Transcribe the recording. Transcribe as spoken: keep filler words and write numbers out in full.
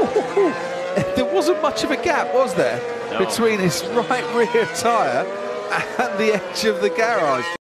There wasn't much of a gap, was there, No. between his right rear tyre and the edge of the garage.